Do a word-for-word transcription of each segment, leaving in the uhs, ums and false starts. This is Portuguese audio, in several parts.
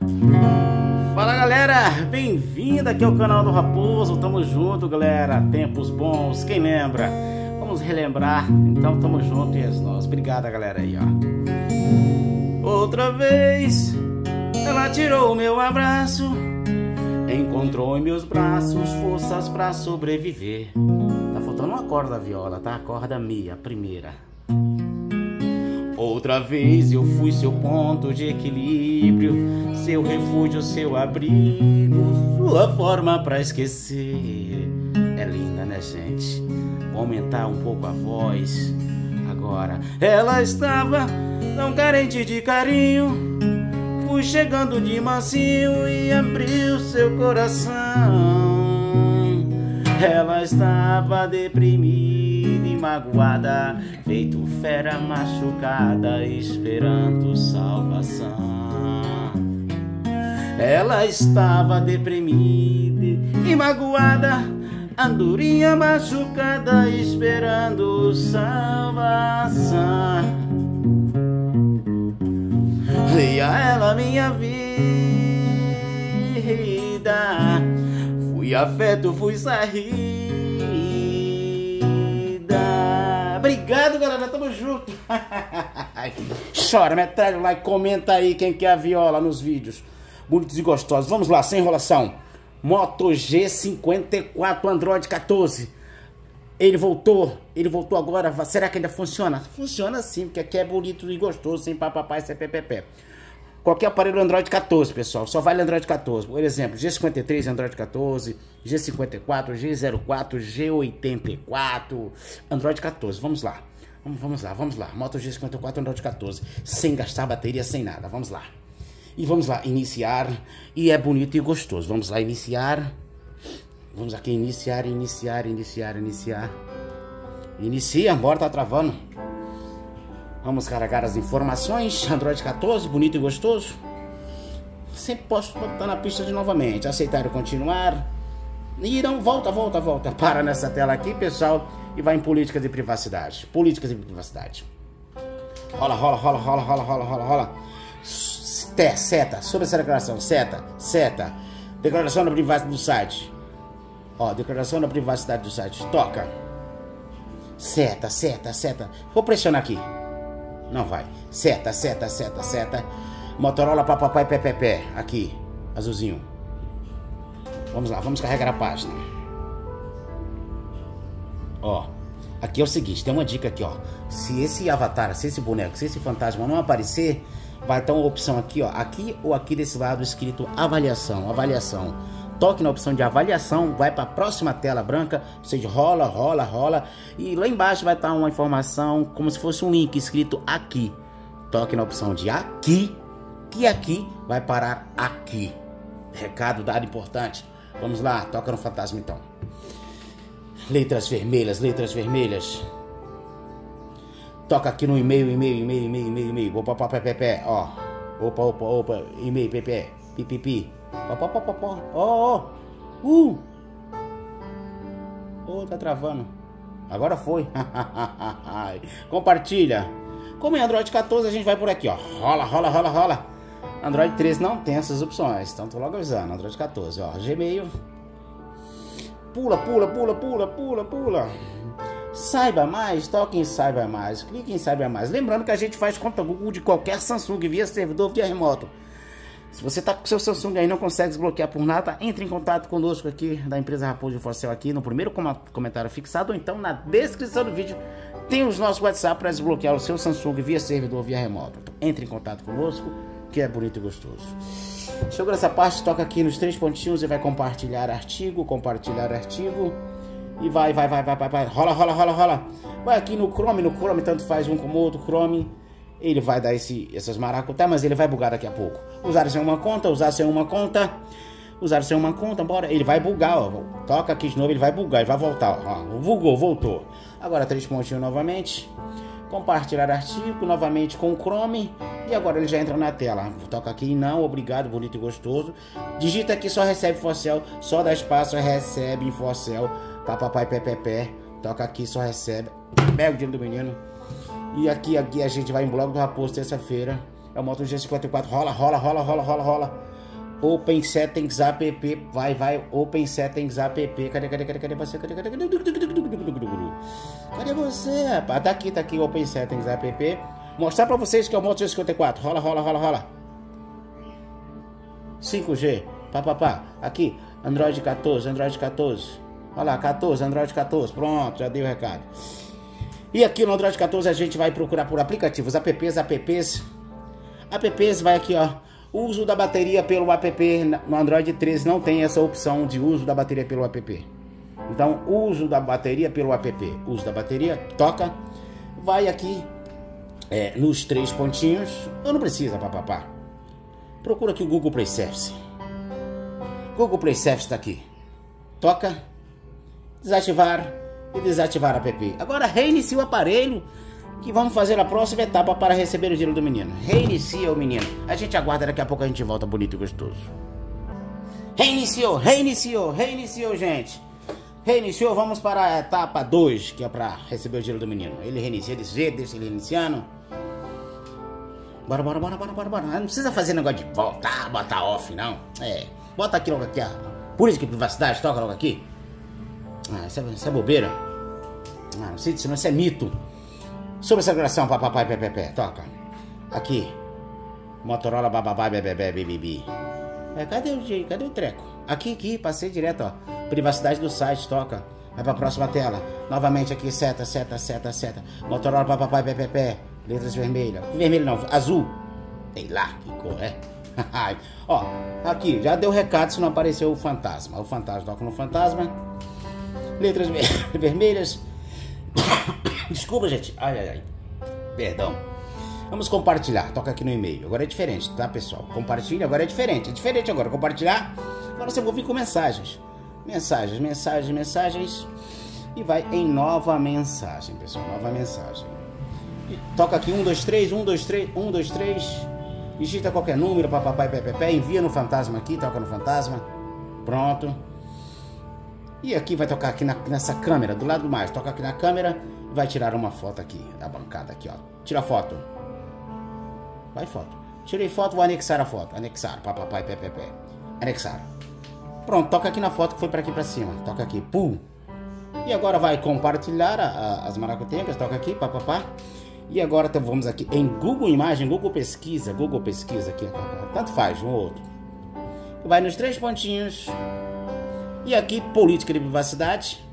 Fala galera, bem-vindo aqui ao canal do Raposo. Tamo junto galera, tempos bons, quem lembra? Vamos relembrar, então tamo junto e é nós. Obrigado galera aí, ó. Outra vez ela tirou o meu abraço, encontrou em meus braços forças pra sobreviver. Tá faltando uma corda da viola, tá? A corda meia, a primeira. Outra vez eu fui seu ponto de equilíbrio, seu refúgio, seu abrigo, sua forma pra esquecer. É linda, né, gente? Vou aumentar um pouco a voz agora. Ela estava tão carente de carinho, fui chegando de mansinho e abriu seu coração. Ela estava deprimida e magoada, feito fera machucada, esperando salvação. Ela estava deprimida e magoada, andorinha machucada, esperando salvação. Dei a ela minha vida, fui afeto, fui saída. Obrigado galera, tamo junto. Chora, metralha o like, comenta aí quem quer a viola nos vídeos bonitos e gostosos. Vamos lá, sem enrolação. Moto G cinquenta e quatro Android quatorze. Ele voltou, ele voltou agora. Será que ainda funciona? Funciona sim, porque aqui é bonito e gostoso, sem papapá, sem ppp. Qualquer aparelho Android quatorze, pessoal, só vale Android quatorze. Por exemplo, G cinquenta e três Android quatorze, G cinquenta e quatro, G zero quatro, G oitenta e quatro, Android quatorze. Vamos lá, vamos, vamos lá, vamos lá. Moto G cinquenta e quatro Android quatorze, sem gastar bateria, sem nada. Vamos lá. E vamos lá, iniciar. E é bonito e gostoso. Vamos lá, iniciar. Vamos aqui, iniciar, iniciar, iniciar, iniciar. Inicia, bora, tá travando. Vamos carregar as informações. Android quatorze, bonito e gostoso. Sempre posso botar na pista de novamente. Aceitar e continuar. E não, volta, volta, volta. Para nessa tela aqui, pessoal. E vai em políticas de privacidade. Políticas de privacidade. Rola, rola, rola, rola, rola, rola, rola, rola. Seta, sobre essa declaração. Seta, seta. Declaração da privacidade do site. Ó, declaração da privacidade do site. Toca. Seta, seta, seta. Vou pressionar aqui. Não vai. Seta, seta, seta, seta. Motorola papapai pé pé pé. Aqui, azulzinho. Vamos lá, vamos carregar a página. Ó, aqui é o seguinte, tem uma dica aqui, ó. Se esse avatar, se esse boneco, se esse fantasma não aparecer, vai ter uma opção aqui, ó. Aqui ou aqui desse lado escrito avaliação, avaliação. Toque na opção de avaliação, vai para a próxima tela branca, você rola, rola, rola, e lá embaixo vai estar uma informação como se fosse um link escrito aqui. Toque na opção de aqui, que aqui vai parar aqui. Recado dado importante. Vamos lá, toca no fantasma então. Letras vermelhas, letras vermelhas. Toca aqui no e-mail, e-mail, e-mail, e-mail, e-mail, e-mail. Opa, opa, pé, pé, ó. Opa, opa, opa, e-mail, pé, pé, pi, pi, pi. Ó, ó, uh! Oh, tá travando. Agora foi. Compartilha. Como em Android quatorze, a gente vai por aqui, ó. Rola, rola, rola, rola. Android treze não tem essas opções. Então tô logo avisando. Android quatorze, ó. Gmail. Pula, pula, pula, pula, pula, pula. Saiba mais, toque em Saiba Mais. Clique em Saiba Mais. Lembrando que a gente faz conta Google de qualquer Samsung via servidor, via remoto. Se você tá com seu Samsung aí e não consegue desbloquear por nada, entre em contato conosco aqui da empresa Raposo Infocel aqui no primeiro comentário fixado ou então na descrição do vídeo tem os nossos WhatsApp para desbloquear o seu Samsung via servidor, via remoto. Entre em contato conosco que é bonito e gostoso. Chegou nessa parte, toca aqui nos três pontinhos e vai compartilhar artigo, compartilhar artigo e vai, vai, vai, vai, vai, vai, rola, rola, rola, rola. Vai aqui no Chrome, no Chrome tanto faz um como outro, Chrome. Ele vai dar esse, essas maracutá, mas ele vai bugar daqui a pouco. Usar sem uma conta, usar sem uma conta, usar sem uma conta, bora. Ele vai bugar, ó. Toca aqui de novo, ele vai bugar, ele vai voltar, ó. Bugou, voltou. Agora três pontinhos novamente. Compartilhar artigo, novamente com o Chrome. E agora ele já entra na tela. Toca aqui, não, obrigado, bonito e gostoso. Digita aqui, só recebe Infocel, só dá espaço, recebe Infocel. Papapai, pé, pé, pé. Toca aqui, só recebe. Pega o dinheiro do menino. E aqui, aqui a gente vai em Blog do Raposo terça-feira. É o Moto G cinquenta e quatro. Rola, rola, rola, rola, rola, rola. Open Settings app. Vai, vai. Open Settings app. Cadê, cadê, cadê, cadê você? Cadê, cadê, cadê? Cadê você, rapaz? Tá aqui, tá aqui. Open Settings app. Mostrar pra vocês que é o Moto G cinquenta e quatro. Rola, rola, rola, rola. cinco G. Pá, pá, pá. Aqui. Android quatorze, Android quatorze. Olha lá, quatorze, Android quatorze. Pronto, já dei o recado. E aqui no Android quatorze a gente vai procurar por aplicativos, apps, apps. Apps vai aqui, ó. Uso da bateria pelo app. No Android treze não tem essa opção de uso da bateria pelo app. Então, uso da bateria pelo app. Uso da bateria, toca. Vai aqui é, nos três pontinhos. Eu não precisa, papapá. Procura aqui o Google Play Service. Google Play Service está aqui. Toca. Desativar e desativar app. Agora reinicia o aparelho, que vamos fazer a próxima etapa para receber o giro do menino. Reinicia o menino. A gente aguarda, daqui a pouco a gente volta bonito e gostoso. Reiniciou, reiniciou, reiniciou, gente. Reiniciou, vamos para a etapa dois, que é para receber o giro do menino. Ele reinicia desse jeito, deixa ele reiniciando. Bora, bora, bora, bora, bora, bora. Não precisa fazer negócio de voltar, botar off, não. É, bota aqui logo aqui, ó. Por isso que privacidade, toca logo aqui. Ah, isso é, isso é bobeira. Ah, não sei disso, não, isso é mito. Sobre essa gravação, papai, pé, toca. Aqui. Motorola, bababá, bebê, bibibi. É, cadê o, cadê o treco? Aqui, aqui, passei direto, ó. Privacidade do site, toca. Vai pra próxima tela. Novamente aqui, seta, seta, seta, seta. Motorola, papai, pé, pé. Letras vermelhas. Vermelho não, azul. Sei lá que cor é. Ó, aqui, já deu recado se não apareceu o fantasma. O fantasma, toca no fantasma. Letras vermelhas. Desculpa, gente. Ai, ai, ai. Perdão. Vamos compartilhar. Toca aqui no e-mail. Agora é diferente, tá, pessoal? Compartilha, agora é diferente. É diferente agora. Compartilhar. Agora você vai vir com mensagens. Mensagens, mensagens, mensagens. E vai em nova mensagem, pessoal. Nova mensagem. E toca aqui um, dois, três, um, dois, três, um, dois, três. Digita qualquer número, papai, pé, pé, pé. Envia no fantasma aqui, toca no fantasma. Pronto. E aqui vai tocar aqui na, nessa câmera, do lado mais. Toca aqui na câmera. Vai tirar uma foto aqui, da bancada aqui, ó. Tira foto. Vai foto. Tirei foto, vou anexar a foto. Anexar, papai, pé, pé, pé. Anexar. Pronto, toca aqui na foto que foi pra aqui pra cima. Toca aqui, pum. E agora vai compartilhar a, a, as maracutengas. Toca aqui, papapá. E agora então, vamos aqui em Google Imagem, Google Pesquisa. Google Pesquisa aqui. Tanto faz, um ou outro. Vai nos três pontinhos. E aqui, política de privacidade.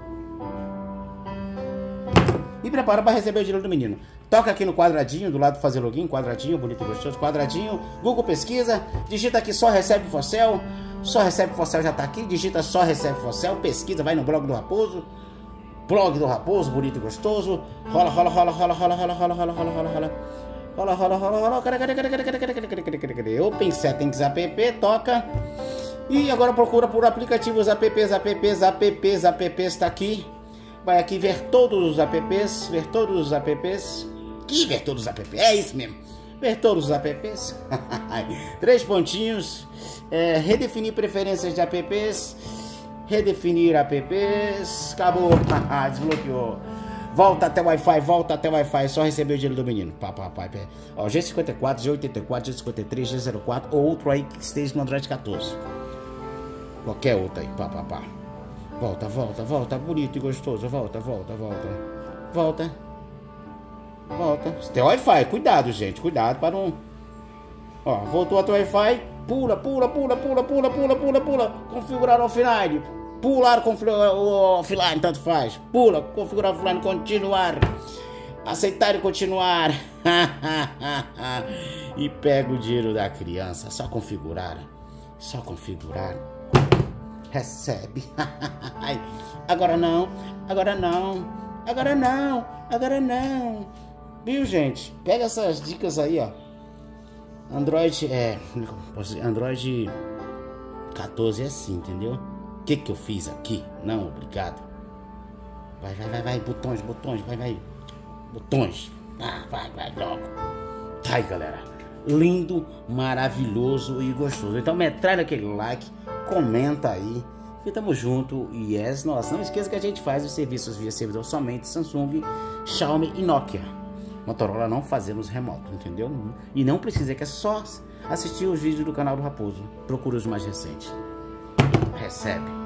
E prepara para receber o dinheiro do menino. Toca aqui no quadradinho, do lado de fazer login. Quadradinho, bonito e gostoso. Quadradinho, Google Pesquisa. Digita aqui só recebe Fossel. Só recebe Fossel já tá aqui. Digita só recebe Fossel. Pesquisa, vai no blog do Raposo. Blog do Raposo, bonito e gostoso. Rola, rola, rola, rola, rola, rola, rola, rola, rola, rola, rola. Rola, rola, rola, rola. Cadê, cadê, cadê, cadê, cadê, cadê, cadê, cadê, cadê, cadê? Open Settings app, toca. E agora procura por aplicativos, apps, apps, apps, apps, tá aqui. Vai aqui ver todos os apps, ver todos os apps. Que ver todos os apps? É isso mesmo. Ver todos os apps. Três pontinhos. É, redefinir preferências de apps. Redefinir apps. Acabou. Desbloqueou. Volta até o Wi-Fi, volta até o Wi-Fi. Só receber o dinheiro do menino. Pá, pá, pá, pá. Ó, G cinquenta e quatro, G oitenta e quatro, G cinquenta e três, G zero quatro ou outro aí que esteja no Android quatorze. Qualquer outro aí. Pá, pá, pá. Volta, volta, volta. Bonito e gostoso. Volta, volta, volta. Volta. Volta. Tem Wi-Fi. Cuidado, gente. Cuidado para não... Ó, voltou até o Wi-Fi. Pula, pula, pula, pula, pula, pula, pula, pula. Configurar offline. Pular, configurar offline, tanto faz. Pula, configurar offline, continuar. Aceitar e continuar. E pega o dinheiro da criança. Só configurar. Só configurar. Recebe. Agora não. Agora não. Agora não. Agora não. Viu, gente? Pega essas dicas aí, ó. Android é... Android quatorze é assim, entendeu? O que que eu fiz aqui? Não, obrigado. Vai, vai, vai, vai. Botões, botões. Vai, vai. Botões. Ah, vai, vai, logo. Tá aí, galera. Lindo, maravilhoso e gostoso. Então, metralha aquele like. Comenta aí. E tamo junto. E yes, nossa. Não esqueça que a gente faz os serviços via servidor somente Samsung, Xiaomi e Nokia. Motorola não fazemos remoto, entendeu? E não precisa, que é só assistir os vídeos do canal do Raposo. Procura os mais recentes. Recebe.